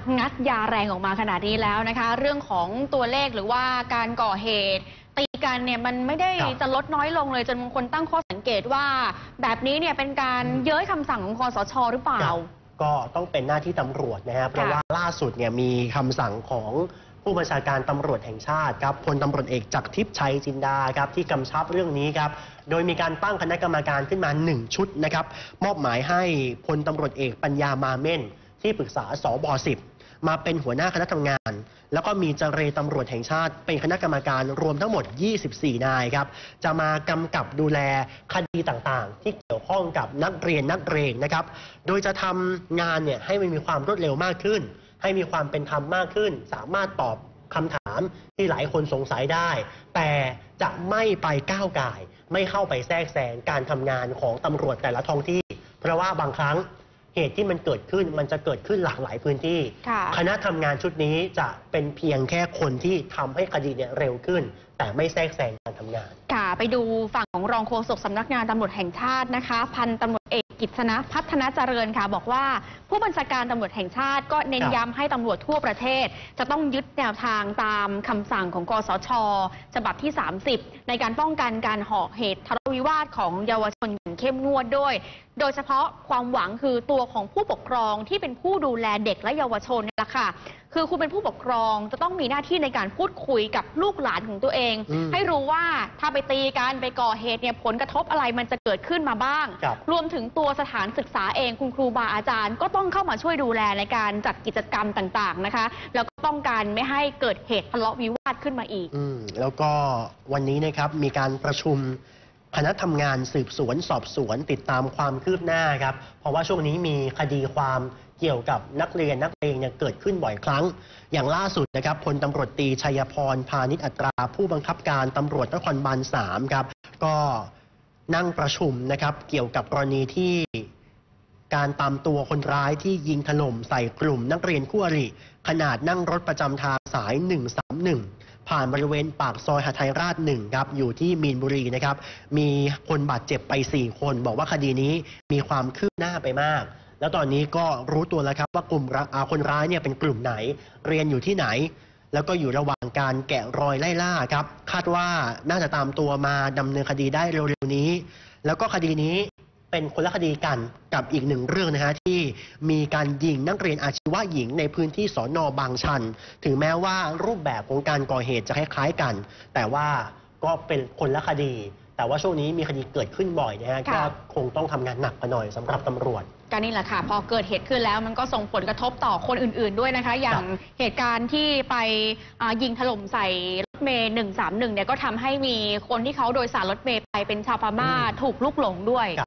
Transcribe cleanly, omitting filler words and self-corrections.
งัดยาแรงออกมาขนาดนี้แล้วนะคะเรื่องของตัวเลขหรือว่าการก่อเหตุตีกันเนี่ยมันไม่ได้จะลดน้อยลงเลยจนบางคนตั้งข้อสังเกตว่าแบบนี้เนี่ยเป็นการเย้ยคำสั่งของคสช.หรือเปล่าก็ต้องเป็นหน้าที่ตำรวจนะครับเพราะว่าล่าสุดเนี่ยมีคำสั่งของผู้บัญชาการตำรวจแห่งชาติครับพลตำรวจเอกจักรทิพย์ชัยจินดาครับที่กำชับเรื่องนี้ครับโดยมีการตั้งคณะกรรมการขึ้นมา1ชุดนะครับมอบหมายให้พลตำรวจเอกปัญญามาเม่นที่ปรึกษาสบ10มาเป็นหัวหน้าคณะทำงานแล้วก็มีเจรตำรวจแห่งชาติเป็นคณะกรรมการรวมทั้งหมด24นายครับจะมากำกับดูแลคดีต่างๆที่เกี่ยวข้องกับนักเรียนนะครับโดยจะทำงานเนี่ยให้มันมีความรวดเร็วมากขึ้นให้มีความเป็นธรรมมากขึ้นสามารถตอบคำถามที่หลายคนสงสัยได้แต่จะไม่ไปก้าวก่ายไม่เข้าไปแทรกแซงการทำงานของตำรวจแต่ละท้องที่เพราะว่าบางครั้งเหตุที่มันเกิดขึ้นมันจะเกิดขึ้นหลากหลายพื้นที่คณะทำงานชุดนี้จะเป็นเพียงแค่คนที่ทำให้คดีเนี่ยเร็วขึ้นแต่ไม่แทรกแซงการทำงานค่ะไปดูฝั่งของรองโฆษกสำนักงานตำรวจแห่งชาตินะคะพันตำรวจเอกกิษณะพัฒนาเจริญค่ะบอกว่าผู้บัญชาการตำรวจแห่งชาติก็เน้นย้ำให้ตำรวจทั่วประเทศจะต้องยึดแนวทางตามคำสั่งของกสช.ฉบับที่30ในการป้องกันการก่อเหตุทะเลาะวิวาทของเยาวชนอย่างเข้มงวดด้วยโดยเฉพาะความหวังคือตัวของผู้ปกครองที่เป็นผู้ดูแลเด็กและเยาวชนนี่แหละค่ะคือคุณเป็นผู้ปกครองจะต้องมีหน้าที่ในการพูดคุยกับลูกหลานของตัวเองให้รู้ว่าถ้าไปตีกันไปก่อเหตุเนี่ยผลกระทบอะไรมันจะเกิดขึ้นมาบ้างรวมถึงตัวสถานศึกษาเองคุณครูบาอาจารย์ก็ต้องเข้ามาช่วยดูแลในการจัดกิจกรรมต่างๆนะคะแล้วก็ป้องกันไม่ให้เกิดเหตุทะเลาะวิวาทขึ้นมาอีกแล้วก็วันนี้นะครับมีการประชุมคณะทำงานสืบสวนสอบสวนติดตามความคืบหน้าครับเพราะว่าช่วงนี้มีคดีความเกี่ยวกับนักเรียนเนี่ยเกิดขึ้นบ่อยครั้งอย่างล่าสุดนะครับพลตำรวจตรีชัยพรพาณิชอัตราผู้บังคับการตำรวจนครบาล3ครับก็นั่งประชุมนะครับเกี่ยวกับกรณีที่การตามตัวคนร้ายที่ยิงถล่มใส่กลุ่มนักเรียนคู่อริขนาดนั่งรถประจำทางสาย131ผ่านบริเวณปากซอยหทัยราช1ครับอยู่ที่มีนบุรีนะครับมีคนบาดเจ็บไป4คนบอกว่าคดีนี้มีความคืบหน้าไปมากแล้วตอนนี้ก็รู้ตัวแล้วครับว่ากลุ่มคนร้ายเนี่ยเป็นกลุ่มไหนเรียนอยู่ที่ไหนแล้วก็อยู่ระหว่างการแกะรอยไล่ล่าครับคาดว่าน่าจะตามตัวมาดำเนินคดีได้เร็วๆนี้แล้วก็คดีนี้เป็นคนละคดีกันกับอีกหนึ่งเรื่องนะฮะที่มีการยิงนักเรียนอาชีวะหญิงในพื้นที่สน.บางชันถึงแม้ว่ารูปแบบของการก่อเหตุจะคล้ายๆกันแต่ว่าก็เป็นคนละคดีแต่ว่าช่วงนี้มีคดีเกิดขึ้นบ่อยนะฮะก็คงต้องทำงานหนักไปหน่อยสำหรับตำรวจก็นี่แหละค่ะพอเกิดเหตุขึ้นแล้วมันก็ส่งผลกระทบต่อคนอื่นๆด้วยนะคะอย่างเหตุการณ์ที่ไปยิงถล่มใส่รถเมล์131เนี่ยก็ทำให้มีคนที่เขาโดยสารรถเมล์ไปเป็นชาวพม่าถูกลุกหลงด้วย